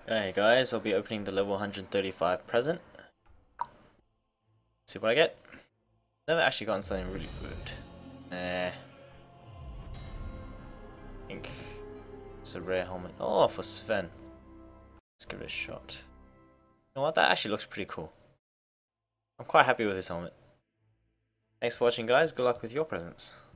Hey guys, I'll be opening the level 135 present. See what I get. Never actually gotten something really good. I think it's a rare helmet. Oh, for Sven. Let's give it a shot. You know what? That actually looks pretty cool. I'm quite happy with this helmet. Thanks for watching, guys. Good luck with your presents.